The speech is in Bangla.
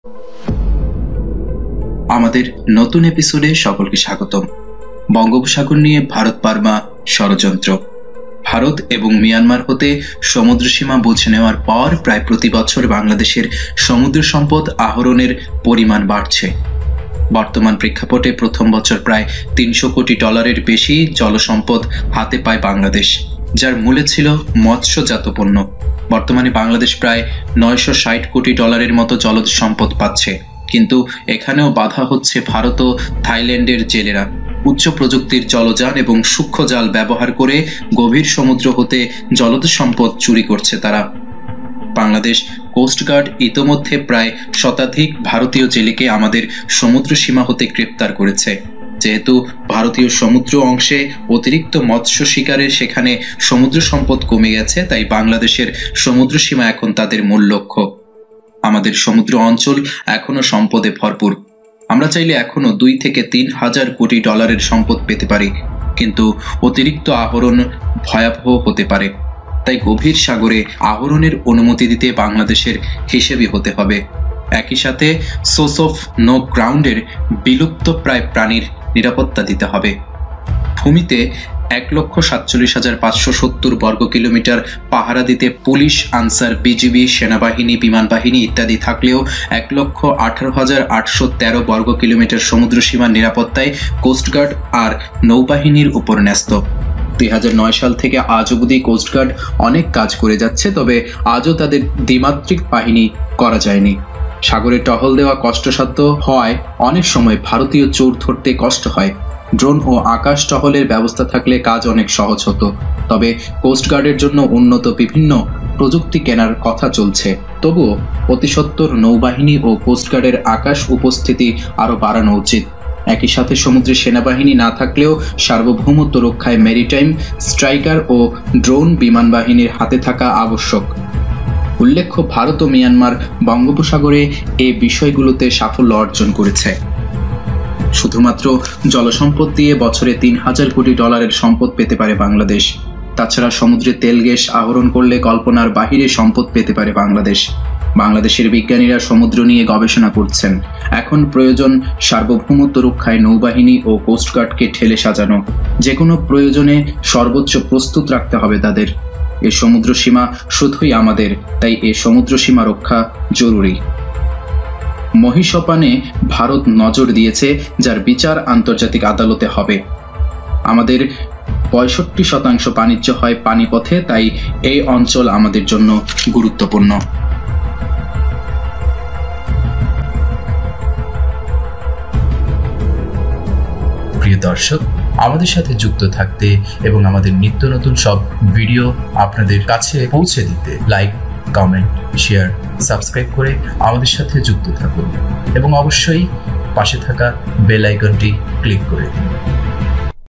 আমাদের নতুন এপিসোডে সকলকে স্বাগতম। বঙ্গোপসাগর নিয়ে ভারত বার্মা ষড়যন্ত্র। ভারত এবং মিয়ানমার হতে সমুদ্র সীমা বুঝে নেওয়ার পর প্রায় প্রতি বছর বাংলাদেশের সমুদ্র সম্পদ আহরণের পরিমাণ বাড়ছে। বর্তমান প্রেক্ষাপটে প্রথম বছর প্রায় $300 কোটি বেশি জলসম্পদ হাতে পায় বাংলাদেশ, যার মূলে ছিল মৎস্যজাত পণ্য। বর্তমানে বাংলাদেশ প্রায় $960 কোটি মতো জলজ সম্পদ পাচ্ছে, কিন্তু এখানেও বাধা হচ্ছে ভারত ও থাইল্যান্ডের জেলেরা। উচ্চ প্রযুক্তির জলযান এবং সূক্ষ্ম জাল ব্যবহার করে গভীর সমুদ্র হতে জলজ সম্পদ চুরি করছে তারা। বাংলাদেশ কোস্টগার্ড ইতোমধ্যে প্রায় শতাধিক ভারতীয় জেলেকে আমাদের সমুদ্র সীমা হতে গ্রেপ্তার করেছে। যেহেতু ভারতীয় সমুদ্র অংশে অতিরিক্ত মৎস্য শিকারের সেখানে সমুদ্র সম্পদ কমে গেছে, তাই বাংলাদেশের সমুদ্র সীমা এখন তাদের মূল লক্ষ্য। আমাদের সমুদ্র অঞ্চল এখনো সম্পদে ভরপুর। আমরা চাইলে এখনো $2 থেকে $3,000 কোটি সম্পদ পেতে পারি, কিন্তু অতিরিক্ত আহরণ ভয়াবহ হতে পারে। তাই গভীর সাগরে আহরণের অনুমতি দিতে বাংলাদেশের হিসেবে হতে হবে। একই সাথে সোর্স অফ নো গ্রাউন্ডের বিলুপ্ত প্রায় প্রাণীর নিরাপত্তা দিতে হবে। ভূমিতে 1,47,570 বর্গ কিলোমিটার পাহারা দিতে পুলিশ, আনসার, বিজিবি, সেনাবাহিনী, বিমান বাহিনী ইত্যাদি থাকলেও 1,18,813 বর্গ কিলোমিটার সমুদ্র সীমার নিরাপত্তায় কোস্টগার্ড আর নৌবাহিনীর উপর ন্যস্ত। 2009 সাল থেকে আজ অবধি কোস্টগার্ড অনেক কাজ করে যাচ্ছে, তবে আজও তাদের দ্বিমাত্রিক বাহিনী করা যায়নি। সাগরে টহল দেওয়া কষ্টসাধ্য হওয়ায় অনেক সময় ভারতীয় চোর ধরতে কষ্ট হয়। ড্রোন ও আকাশ টহলের ব্যবস্থা থাকলে কাজ অনেক সহজ হতো। তবে কোস্টগার্ডের জন্য উন্নত বিভিন্ন প্রযুক্তি কেনার কথা চলছে। তবুও অতিসত্বর নৌবাহিনী ও কোস্টগার্ডের আকাশ উপস্থিতি আরও বাড়ানো উচিত। একই সাথে সমুদ্রে সেনাবাহিনী না থাকলেও সার্বভৌমত্ব রক্ষায় মেরিটাইম স্ট্রাইকার ও ড্রোন বিমান বাহিনীর হাতে থাকা আবশ্যক। উল্লেখ্য, ভারত ও মিয়ানমার বঙ্গোপসাগরে এ বিষয়গুলোতে সাফল্য অর্জন করেছে। শুধুমাত্র জলসম্পদ দিয়ে বছরে $3,000 কোটি সম্পদ পেতে পারে বাংলাদেশ। তাছাড়া সমুদ্রে তেল গ্যাস আহরণ করলে কল্পনার বাহিরে সম্পদ পেতে পারে বাংলাদেশ। বাংলাদেশের বিজ্ঞানীরা সমুদ্র নিয়ে গবেষণা করছেন। এখন প্রয়োজন সার্বভৌমত্ব রক্ষায় নৌবাহিনী ও কোস্টগার্ডকে ঠেলে সাজানো। যে কোনো প্রয়োজনে সর্বোচ্চ প্রস্তুত রাখতে হবে তাদের। এ সমুদ্র সীমা শুধুই আমাদের, তাই এ সমুদ্র সীমা রক্ষা জরুরি। মহিষপানে ভারত নজর দিয়েছে, যার বিচার আন্তর্জাতিক আদালতে হবে। আমাদের 65% বাণিজ্য হয় পানিপথে, তাই এই অঞ্চল আমাদের জন্য গুরুত্বপূর্ণ। প্রিয় দর্শক, আমাদের সাথে যুক্ত থাকতে এবং আমাদের নিত্য নতুন সব ভিডিও আপনাদের কাছে পৌঁছে দিতে লাইক, কমেন্ট, শেয়ার, সাবস্ক্রাইব করে আমাদের সাথে যুক্ত থাকুন এবং অবশ্যই পাশে থাকা বেল আইকনটি ক্লিক করে দিন।